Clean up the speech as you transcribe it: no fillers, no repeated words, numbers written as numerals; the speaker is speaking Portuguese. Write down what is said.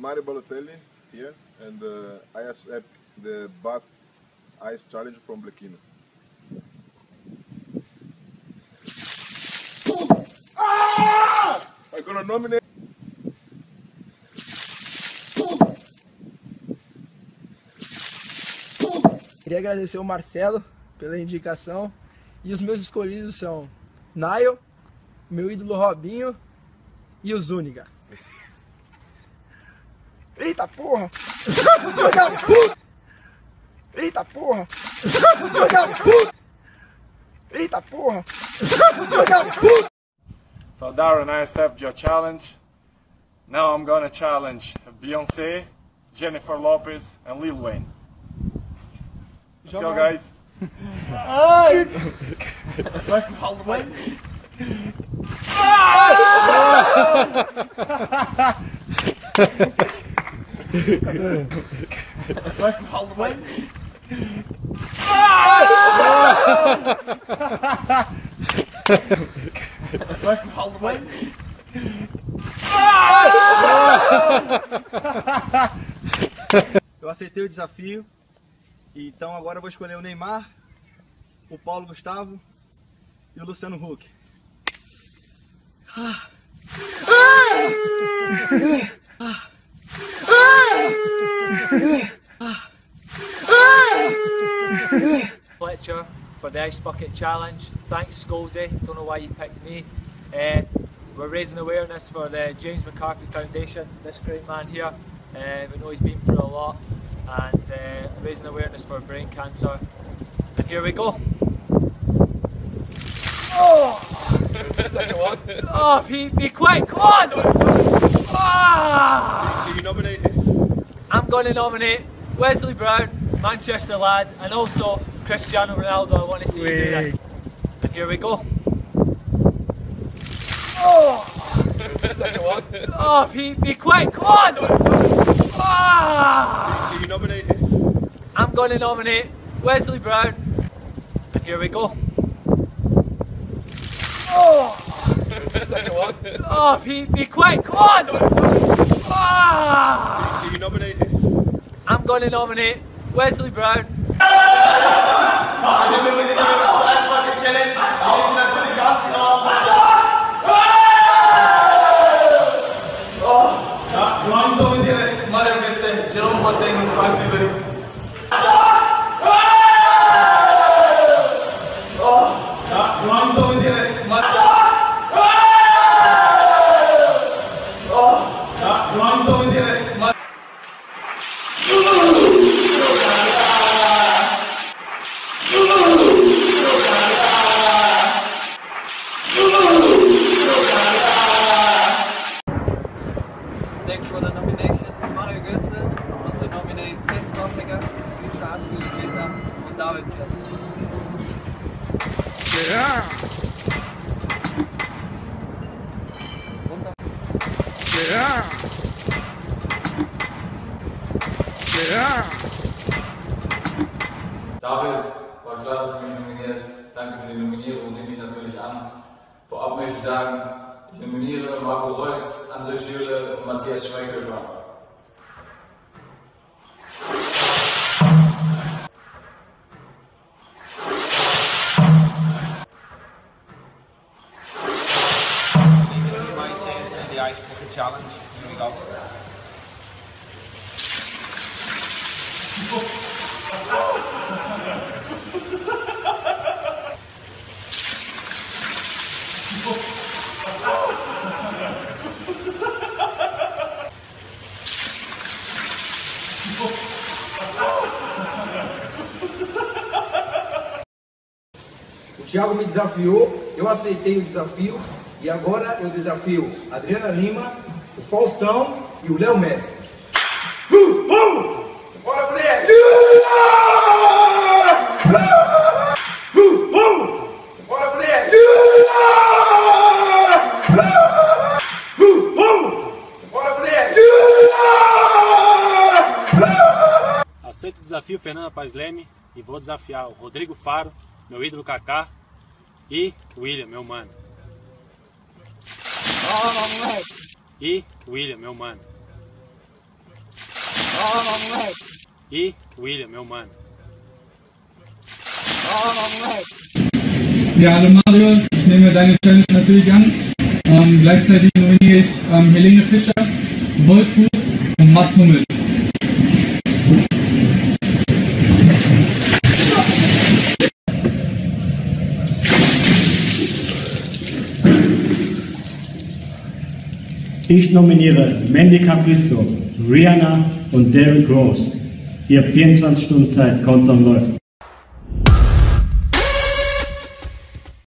Mario Balotelli here, and I accept the Bat Ice Challenge from Blequina. I'm gonna nominate. Queria agradecer o Marcelo pela indicação. E os meus escolhidos são Nayo, meu ídolo Robinho e o Zúñiga. Eita porra! Eita porra! Eita porra! So Darren, I accept your challenge. Now I'm gonna challenge Beyoncé, Jennifer Lopez and Lil Wayne. Let's go, guys. Ai! Vai com o Paulo, vai. Vai com o Paulo, vai. Vai com o Paulo, vai. Eu aceitei o desafio, então agora eu vou escolher o Neymar, o Paulo Gustavo e o Luciano Huck. Fletcher for the Ice Bucket Challenge. Thanks Scholesy, don't know why you picked me. We're raising awareness for the James McCarthy Foundation, this great man here. We know he's been through a lot, and raising awareness for brain cancer. And here we go. Oh! Second one. Oh, Pete, be quick, come on! Ah! Who you nominated? I'm going to nominate Wesley Brown, Manchester lad, and also Cristiano Ronaldo. I want to see you do this. And here we go. Oh! Second one. Oh, Pete, be quick, come on! Ah! Who you nominated? I'm going to nominate Wesley Brown. And here we go. Oh! Second one. Oh, Pete, be quick, come on! Ah! Who you nominated? I'm going to nominate Wesley Brown. Thanks for the nomination, Mario Götze. I want to nominate Cesc Fabregas, Cesar Azpilicueta and David Pletz. David, war klar, dass du mich nominierst. Danke für die Nominierung, nehme ich natürlich an. Vorab möchte ich sagen, ich nominiere Marco Reus, André Schürrle und Matthias Schweighöfer. The Ice Bucket Challenge. Here we go. O Thiago me desafiou, eu aceitei o desafio e agora eu desafio a Adriana Lima, o Faustão e o Léo Messi. Bora, mulher! Bora, mulher! Bora, mulher! Aceito o desafio Fernanda Paz Leme e vou desafiar o Rodrigo Faro, meu ídolo Kaká, e o William, meu mano. E o William, meu mano. E William, meu mano. Ja, hallo Mario, ich nehme deine Challenge natürlich an. Gleichzeitig nominiere ich Helene Fischer, Wolfuß und Mats Hummels. Ich nominiere Mandy Capristo, Rihanna und Derrick Rose. Ihr habt 24 Stunden Zeit, Countdown läuft.